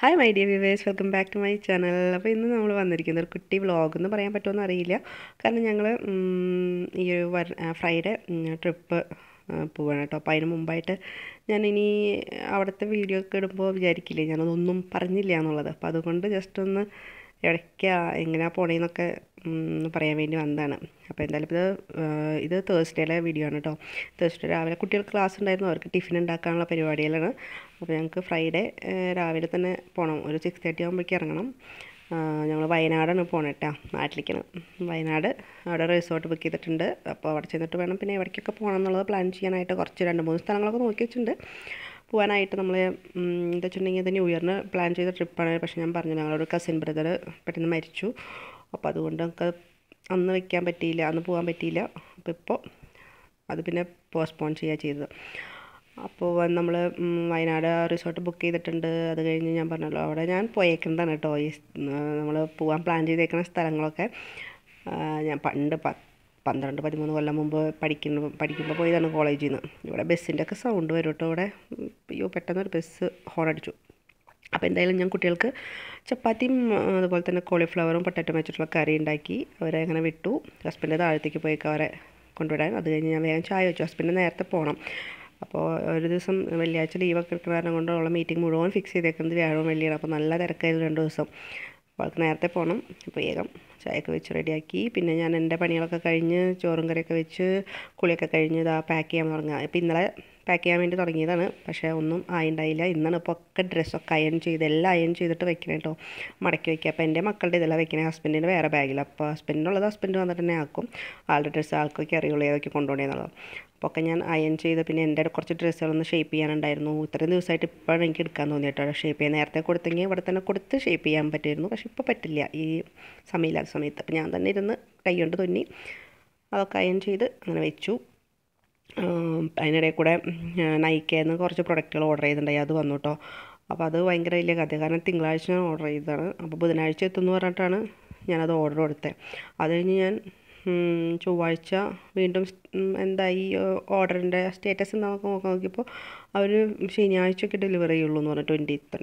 Hi my dear viewers, welcome back to my channel. അപ്പോൾ ഇന്ന് നമ്മൾ വന്നിരിക്കുന്നത് ഒരു കുട്ടി വ്ളോഗ് എന്ന് പറയാൻ പറ്റുമെന്ന് അറിയില്ല. കാരണം ഞങ്ങൾ ഈ ഒരു ഫ്രൈഡേ ട്രിപ്പ് പോവാണ് കേട്ടോ. അപ്പോൾ അതിന് മുമ്പായിട്ട് ഞാനിനി അവിടുത്തെ വീഡിയോ ഒക്കെ ഇടുമ്പോൾ വിചാരിക്കില്ലേ ഞാനതൊന്നും പറഞ്ഞില്ല എന്നുള്ളത്. അപ്പോൾ അതുകൊണ്ട് ജസ്റ്റ് ഒന്ന് ഇടയ്ക്ക് എങ്ങനെയാണ് പോണേന്നൊക്കെ പറയാൻ വേണ്ടി വന്നതാണ്. അപ്പോൾ എന്തായാലും ഇത് തേഴ്സ്ഡേയിലെ വീഡിയോ ആണ് കേട്ടോ. തേഴ്സ്ഡേ രാവിലെ കുട്ടികൾക്ക് ക്ലാസ് ഉണ്ടായിരുന്നു, അവർക്ക് ടിഫിൻ ഉണ്ടാക്കാനുള്ള പരിപാടികളാണ്. അപ്പോൾ ഞങ്ങൾക്ക് ഫ്രൈഡേ രാവിലെ തന്നെ പോകണം, ഒരു 6:30 ആകുമ്പോഴേക്കും ഇറങ്ങണം. ഞങ്ങൾ വയനാടാണ് പോകണം കേട്ടോ, നാട്ടിലേക്കാണ്. വയനാട് അവിടെ റിസോർട്ട് ബുക്ക് ചെയ്തിട്ടുണ്ട്. അപ്പോൾ അവിടെ ചെന്നിട്ട് വേണം പിന്നെ എവിടേക്കൊക്കെ പോകണം എന്നുള്ളത് പ്ലാൻ ചെയ്യാനായിട്ട്. കുറച്ച് 2-3 സ്ഥലങ്ങളൊക്കെ നോക്കി വെച്ചിട്ടുണ്ട് പോകാനായിട്ട്. നമ്മൾ എന്താ വെച്ചിട്ടുണ്ടെങ്കിൽ ഇത് ന്യൂ ഇയറിന് പ്ലാൻ ചെയ്ത ട്രിപ്പാണ്. പക്ഷേ ഞാൻ പറഞ്ഞു ഞങ്ങളൊരു കസിൻ ബ്രദർ പെട്ടെന്ന് മരിച്ചു. അപ്പോൾ അതുകൊണ്ട് നമുക്ക് അന്ന് വയ്ക്കാൻ പറ്റിയില്ല, അന്ന് പോകാൻ പറ്റിയില്ല. അപ്പോൾ ഇപ്പോൾ അത് പിന്നെ പോസ്റ്റ്പോൺ ചെയ്യുക ചെയ്തത്. അപ്പോൾ നമ്മൾ വയനാട് റിസോർട്ട് ബുക്ക് ചെയ്തിട്ടുണ്ട്. അത് കഴിഞ്ഞ് ഞാൻ പറഞ്ഞല്ലോ അവിടെ ഞാൻ പോയേക്കുന്നതാണ് കേട്ടോ. ഈ നമ്മൾ പോകാൻ പ്ലാൻ ചെയ്തേക്കുന്ന സ്ഥലങ്ങളൊക്കെ ഞാൻ പണ്ട് 12-13 കൊല്ലം മുമ്പ് പഠിക്കുമ്പോൾ പോയതാണ് കോളേജിൽ നിന്ന്. ഇവിടെ ബസ്സിൻ്റെ ഒക്കെ സൗണ്ട് വരും കേട്ടോ. ഇവിടെ അയ്യോ പെട്ടെന്നൊരു ബസ് ഹോൺ അടിച്ചു. അപ്പോൾ എന്തായാലും ഞാൻ കുട്ടികൾക്ക് ചപ്പാത്തിയും അതുപോലെ തന്നെ കോളിഫ്ലവറും പൊട്ടാറ്റോ വെച്ചിട്ടുള്ള കറി ഉണ്ടാക്കി അവരെ അങ്ങനെ വിട്ടു. ഹസ്ബൻഡ് താഴത്തേക്ക് പോയേക്ക് അവരെ കൊണ്ടുവിടാൻ. അത് കഴിഞ്ഞ് ഞാൻ വേഗം ചായ വെച്ചു. ഹസ്ബൻഡ് നേരത്തെ പോകണം. അപ്പോൾ ഒരു ദിവസം വെള്ളിയാഴ്ച ലീവൊക്കെ എടുക്കുന്ന കാരണം കൊണ്ടുള്ള മീറ്റിംഗ് മുഴുവൻ ഫിക്സ് ചെയ്തേക്കുന്നത് വ്യാഴവും വെള്ളിയാണ്. അപ്പോൾ നല്ല തിരക്കായിരുന്നു 2 ദിവസം. അപ്പോൾ അവർക്ക് നേരത്തെ പോകണം. അപ്പോൾ വേഗം ചായയൊക്കെ വെച്ച് റെഡിയാക്കി. പിന്നെ ഞാൻ എൻ്റെ പണികളൊക്കെ കഴിഞ്ഞ് ചോറും കറിയൊക്കെ വെച്ച് കുളിയൊക്കെ കഴിഞ്ഞ് ഇതാ പാക്ക് ചെയ്യാൻ തുടങ്ങുക. ഇപ്പോൾ ഇന്നലെ പാക്ക് ചെയ്യാൻ വേണ്ടി തുടങ്ങിയതാണ്, പക്ഷേ ഒന്നും ആയിണ്ടായില്ല. ഇന്നാണ് ഇപ്പോൾ ഒക്കെ ഡ്രസ്സൊക്കെ അയൺ ചെയ്ത് എല്ലാം അയൺ ചെയ്തിട്ട് വെക്കണം കേട്ടോ, മടക്കി വയ്ക്കുക. അപ്പോൾ എൻ്റെ മക്കളുടെ ഇതെല്ലാം വെക്കണേ, ഹസ്ബൻഡിൻ്റെ വേറെ ബാഗിൽ. അപ്പോൾ ഹസ്ബൻഡിനുള്ളത് ഹസ്ബൻഡ് വന്നിട്ട് തന്നെ ആക്കും. ആളുടെ ഡ്രസ്സ് ആൾക്കൊക്കെ അറിയുള്ളൂ ഏതൊക്കെ കൊണ്ടുപോകണമെന്നുള്ളത്. അപ്പോൾ ഒക്കെ ഞാൻ അയൺ ചെയ്ത് പിന്നെ എൻ്റെ കുറച്ച് ഡ്രസ്സുകളൊന്ന് ഷേപ്പ് ചെയ്യാനുണ്ടായിരുന്നു. ഇത്രയും ദിവസമായിട്ട് ഇപ്പോഴാണ് എനിക്ക് എടുക്കാൻ തോന്നി കേട്ടോ ഷേപ്പ് ചെയ്യാൻ. നേരത്തെ കൊടുത്തെങ്കിൽ ഇവിടെ തന്നെ കൊടുത്ത് ഷേപ്പ് ചെയ്യാൻ പറ്റുമായിരുന്നു, പക്ഷേ ഇപ്പോൾ പറ്റില്ല ഈ സമയമില്ലാത്ത സമയത്ത്. അപ്പോൾ ഞാൻ തന്നെ ഇരുന്ന് കൈ കൊണ്ട് തുന്നി അതൊക്കെ അയൺ ചെയ്ത് അങ്ങനെ വെച്ചു. അതിനിടയിൽ കൂടെ നൈക്കേന്ന് കുറച്ച് പ്രൊഡക്റ്റുകൾ ഓർഡർ ചെയ്തിട്ടുണ്ടായി, അത് വന്നു കേട്ടോ. അപ്പോൾ അത് ഭയങ്കര വലിയ കഥ, കാരണം തിങ്കളാഴ്ച ഞാൻ ഓർഡർ ചെയ്തതാണ്. അപ്പോൾ ബുധനാഴ്ച എത്തുമെന്ന് പറഞ്ഞിട്ടാണ് ഞാനത് ഓർഡർ കൊടുത്തത്. അത് കഴിഞ്ഞ് ഞാൻ ചൊവ്വാഴ്ച വീണ്ടും എന്തായി ഓർഡറിൻ്റെ സ്റ്റേറ്റസ് എന്താണെന്നൊക്കെ നോക്കിയപ്പോൾ അവർ ശനിയാഴ്ചയൊക്കെ ഡെലിവറി ചെയ്യുള്ളൂ എന്ന് പറഞ്ഞു.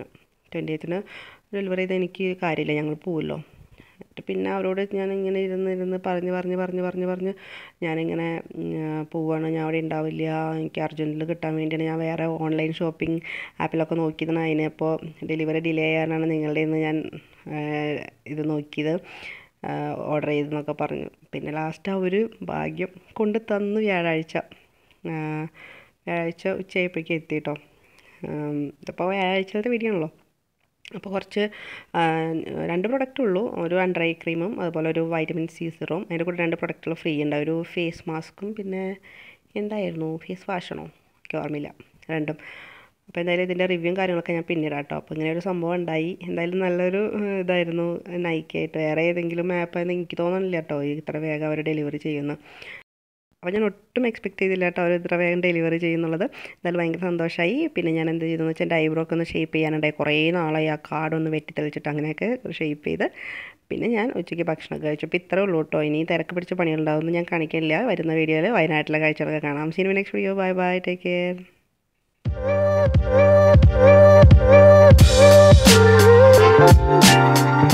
20th ഡെലിവറി ചെയ്താൽ എനിക്ക് കാര്യമില്ല, ഞങ്ങൾ പോവുമല്ലോ. പിന്നെ അവരോട് ഞാനിങ്ങനെ ഇരുന്ന് പറഞ്ഞ് ഞാനിങ്ങനെ പോവുകയാണ്, ഞാൻ അവിടെ ഉണ്ടാവില്ല, എനിക്ക് അർജൻറ്റിൽ കിട്ടാൻ വേണ്ടിയാണ് ഞാൻ വേറെ ഓൺലൈൻ ഷോപ്പിംഗ് ആപ്പിലൊക്കെ നോക്കിയതാണ്. അതിനിപ്പോൾ ഡെലിവറി ഡിലേ ചെയ്യാനാണ് നിങ്ങളുടെ നിന്ന് ഞാൻ ഇത് നോക്കിയത്, ഓർഡർ ചെയ്തെന്നൊക്കെ പറഞ്ഞു. പിന്നെ ലാസ്റ്റ് ആ ഒരു ഭാഗ്യം കൊണ്ട് തന്നു. വ്യാഴാഴ്ച ഉച്ചയായപ്പോഴേക്കും എത്തി കേട്ടോ. ഇതിപ്പോൾ വ്യാഴാഴ്ചത്തെ വീഡിയോ ആണല്ലോ. അപ്പോൾ കുറച്ച് 2 പ്രൊഡക്റ്റ് ഉള്ളൂ, ഒരു അണ്ടർ ഐ ക്രീമും അതുപോലെ ഒരു വൈറ്റമിൻ സി സിറവും. അതിൻ്റെ കൂടെ 2 പ്രൊഡക്റ്റുകൾ ഫ്രീ ഉണ്ട്, ഒരു ഫേസ് മാസ്കും പിന്നെ എന്തായിരുന്നു ഫേസ് വാഷാണോ എനിക്ക് ഓർമ്മയില്ല, 2ഉം. അപ്പോൾ എന്തായാലും ഇതിൻ്റെ റിവ്യൂവും കാര്യങ്ങളൊക്കെ ഞാൻ പിന്നീട് കേട്ടോ. അപ്പോൾ ഇങ്ങനെ ഒരു സംഭവം ഉണ്ടായി. എന്തായാലും നല്ലൊരു ഇതായിരുന്നു നൈക്കായിട്ട്. വേറെ ഏതെങ്കിലും ആപ്പായെന്ന് എനിക്ക് തോന്നുന്നില്ല കേട്ടോ ഇത്ര വേഗം അവർ ഡെലിവറി ചെയ്യുന്നു. അപ്പോൾ ഞാൻ ഒട്ടും എക്സ്പെക്ട് ചെയ്തില്ല കേട്ടോ അവർ ഇത്ര വേഗം ഡെലിവറി ചെയ്യുന്നുള്ളത്. എന്തായാലും ഭയങ്കര സന്തോഷമായി. പിന്നെ ഞാൻ എന്ത് ചെയ്തെന്ന് വെച്ചാൽ എൻ്റെ ഐബ്രോ ഒക്കെ ഒന്ന് ഷേപ്പ് ചെയ്യാനുണ്ടായി. കുറേ നാളായി ആ കാർഡൊന്ന് വെട്ടിത്തെളിച്ചിട്ട് അങ്ങനെയൊക്കെ ഷേപ്പ് ചെയ്ത് പിന്നെ ഞാൻ ഉച്ചയ്ക്ക് ഭക്ഷണമൊക്കെ കഴിച്ചു. അപ്പോൾ ഇത്രേ ഉള്ളൂ കേട്ടോ. ഇനി തിരക്ക് പിടിച്ച പണികളുണ്ടാവുമെന്ന് ഞാൻ കാണിക്കില്ല. വരുന്ന വീഡിയോയിൽ വയനാട്ടിലെ കാഴ്ചകളൊക്കെ കാണാം. See you next video. Bye bye, take care.